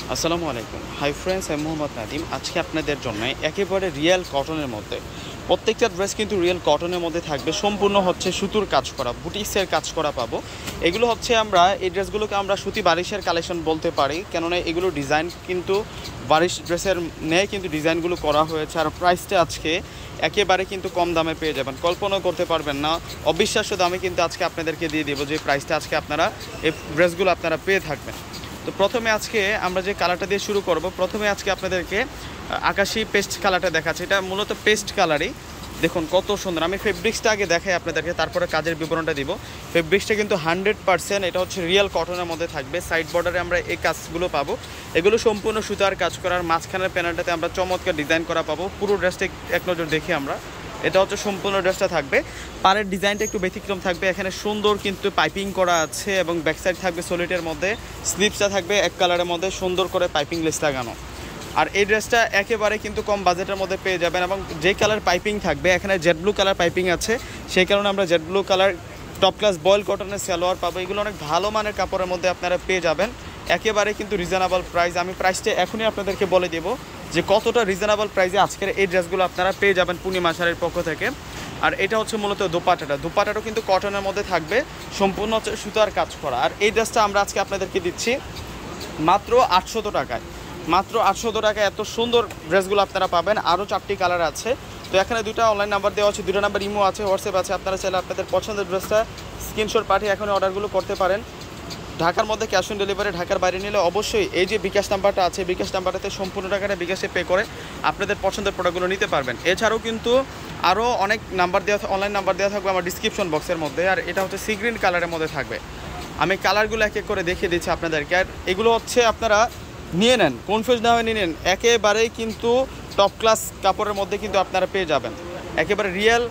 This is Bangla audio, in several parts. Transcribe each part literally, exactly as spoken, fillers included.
আসসালামু আলাইকুম। হাই ফ্রেন্ডস, আমি মোহাম্মদ নাদিম। আজকে আপনাদের জন্য একেবারে রিয়েল কটনের মধ্যে প্রত্যেকটা ড্রেস কিন্তু রিয়েল কটনের মধ্যে থাকবে, সম্পূর্ণ হচ্ছে সুতোর কাজ করা, বুটিক্সের কাজ করা পাবো। এগুলো হচ্ছে আমরা এই ড্রেসগুলোকে আমরা সুতি বারিশের কালেকশন বলতে পারি, কেননা এগুলো ডিজাইন কিন্তু বারিশ ড্রেসের নেয়, কিন্তু ডিজাইনগুলো করা হয়েছে। আর প্রাইসটা আজকে একেবারে কিন্তু কম দামে পেয়ে যাবেন, কল্পনাও করতে পারবেন না। অবিশ্বাস্য দামে কিন্তু আজকে আপনাদেরকে দিয়ে দেবো, যে প্রাইসটা আজকে আপনারা এই ড্রেসগুলো আপনারা পেয়ে থাকবেন। তো প্রথমে আজকে আমরা যে কালারটা দিয়ে শুরু করব, প্রথমে আজকে আপনাদেরকে আকাশি পেস্ট কালারটা দেখাচ্ছি। এটা মূলত পেস্ট কালারই, দেখুন কত সুন্দর। আমি ফেব্রিক্সটা আগে দেখাই আপনাদেরকে, তারপরে কাজের বিবরণটা দিব। ফেব্রিক্সটা কিন্তু হান্ড্রেড পার্সেন্ট এটা হচ্ছে রিয়েল কটনের মধ্যে থাকবে। সাইড বর্ডারে আমরা এই কাজগুলো পাবো, এগুলো সম্পূর্ণ সুতার কাজ করার। মাঝখানের প্যানেলটাতে আমরা চমৎকার ডিজাইন করা পাবো। পুরো ড্রেসটা এক নজর দেখি আমরা, এটা হচ্ছে সম্পূর্ণ ড্রেসটা থাকবে। পাড়ের ডিজাইনটা একটু ব্যতিক্রম থাকবে, এখানে সুন্দর কিন্তু পাইপিং করা আছে এবং ব্যাক সাইড থাকবে সলিটের মধ্যে। স্লিপসটা থাকবে এক কালারের মধ্যে, সুন্দর করে পাইপিং লেস লাগানো। আর এই ড্রেসটা একেবারে কিন্তু কম বাজেটের মধ্যে পেয়ে যাবেন, এবং যে কালার পাইপিং থাকবে, এখানে জেড ব্লু কালার পাইপিং আছে, সেই কারণে আমরা Jade Blue colour top class voile কটনের সালোয়ার পাবো। এগুলো অনেক ভালো মানের কাপড়ের মধ্যে আপনারা পেয়ে যাবেন, একেবারে কিন্তু রিজনেবল প্রাইস। আমি প্রাইসটা এখনই আপনাদেরকে বলে দেবো যে কতটা রিজনেবল প্রাইসে আজকের এই ড্রেসগুলো আপনারা পেয়ে যাবেন পূর্ণিমা শাড়ির পক্ষ থেকে। আর এটা হচ্ছে মূলত দোপাটাটা, দোপাটাটাও কিন্তু কটনের মধ্যে থাকবে, সম্পূর্ণ হচ্ছে সুতার কাজ করা। আর এই ড্রেসটা আমরা আজকে আপনাদেরকে দিচ্ছি মাত্র আটশত টাকায়। মাত্র আটশত টাকায় এত সুন্দর ড্রেসগুলো আপনারা পাবেন। আরও চারটি কালার আছে। তো এখানে দুটো অনলাইন নাম্বার দেওয়া আছে, দুটো নাম্বার ইমো আছে, হোয়াটসঅ্যাপ আছে। আপনারা চাইলে আপনাদের পছন্দের ড্রেসটা স্ক্রিনশট পাঠিয়ে এখন অর্ডারগুলো করতে পারেন। ঢাকার মধ্যে ক্যাশ অন ডেলিভারি, ঢাকার বাইরে নিলে অবশ্যই এই যে বিকাশ নাম্বারটা আছে, বিকাশ নাম্বারটাতে সম্পূর্ণ টাকাটা বিকাশে পে করে আপনাদের পছন্দের প্রোডাক্টগুলো নিতে পারবেন। এছাড়াও কিন্তু আরও অনেক নাম্বার দেওয়া, অনলাইন নাম্বার দেওয়া থাকবে আমার ডিসক্রিপশন বক্সের মধ্যে। আর এটা হচ্ছে সি গ্রিন কালারের মধ্যে থাকবে। আমি কালারগুলো এক এক করে দেখিয়ে দিচ্ছি আপনাদেরকে। আর এগুলো হচ্ছে আপনারা নিয়ে নেন, কনফিউজ না হয়ে নিয়ে নেন। একেবারেই কিন্তু টপ ক্লাস কাপড়ের মধ্যে কিন্তু আপনারা পেয়ে যাবেন, একেবারে রিয়েল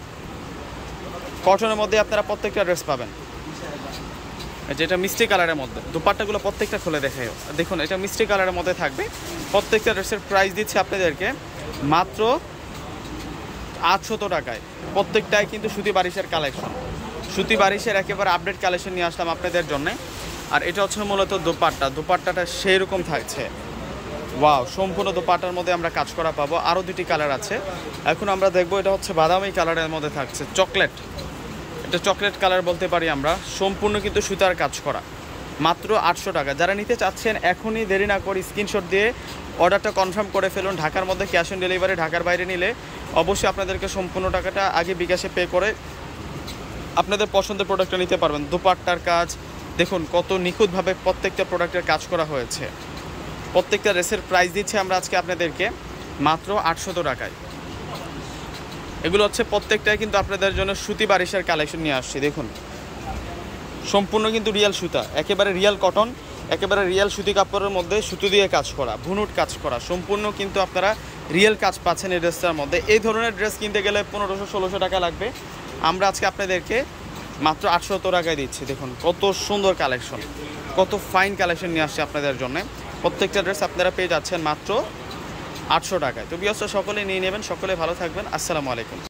কটনের মধ্যে আপনারা প্রত্যেকটা ড্রেস পাবেন। যেটা মিষ্টি কালারের মধ্যে, দুপাট্টাগুলো প্রত্যেকটা খুলে দেখাই। দেখুন এটা মিষ্টি কালারের মধ্যে থাকবে। প্রত্যেকটা ড্রেসের প্রাইস দিচ্ছে আপনাদেরকে মাত্র আটশত টাকায়। প্রত্যেকটাই কিন্তু সুতি বারিশের কালেকশন, সুতি বারিশের একেবারে আপডেট কালেকশন নিয়ে আসলাম আপনাদের জন্যে। আর এটা হচ্ছে মূলত দোপাট্টা, দোপাট্টাটা সেই রকম থাকছে, ওয়াও। সম্পূর্ণ দোপাট্টার মধ্যে আমরা কাজ করা পাবো। আরও দুটি কালার আছে, এখন আমরা দেখবো। এটা হচ্ছে বাদামি কালারের মধ্যে থাকছে, চকলেট, এটা চকলেট কালার বলতে পারি আমরা। সম্পূর্ণ কিন্তু সুতার কাজ করা, মাত্র আটশো টাকা। যারা নিতে চাচ্ছেন এখনই দেরি না করে স্ক্রিনশট দিয়ে অর্ডারটা কনফার্ম করে ফেলুন। ঢাকার মধ্যে ক্যাশ অন ডেলিভারি, ঢাকার বাইরে নিলে অবশ্যই আপনাদেরকে সম্পূর্ণ টাকাটা আগে বিকাশে পে করে আপনাদের পছন্দের প্রোডাক্টটা নিতে পারবেন। দুপাট্টার কাজ দেখুন কত নিখুঁতভাবে প্রত্যেকটা প্রোডাক্টের কাজ করা হয়েছে। প্রত্যেকটা ড্রেসের প্রাইস দিচ্ছে আমরা আজকে আপনাদেরকে মাত্র আটশত টাকায়। এগুলো হচ্ছে প্রত্যেকটাই কিন্তু আপনাদের জন্য সুতি বারিশের কালেকশন নিয়ে আসছি। দেখুন সম্পূর্ণ কিন্তু রিয়েল সুতা, একেবারে রিয়েল কটন, একেবারে রিয়েল সুতি কাপড়ের মধ্যে সুতো দিয়ে কাজ করা, ভুনুট কাজ করা, সম্পূর্ণ কিন্তু আপনারা রিয়েল কাজ পাচ্ছেন এই ড্রেসটার মধ্যে। এই ধরনের ড্রেস কিনতে গেলে পনেরোশো ষোলোশো টাকা লাগবে, আমরা আজকে আপনাদেরকে মাত্র আটশত টাকায় দিচ্ছি। দেখুন কত সুন্দর কালেকশন, কত ফাইন কালেকশন নিয়ে আসছে আপনাদের জন্য। প্রত্যেকটা ড্রেস আপনারা পেয়ে যাচ্ছেন মাত্র আটশো টাকায়। তো বিয়সটা সকলে নিয়ে নেবেন, সকলে ভালো থাকবেন। আসসালামু আলাইকুম।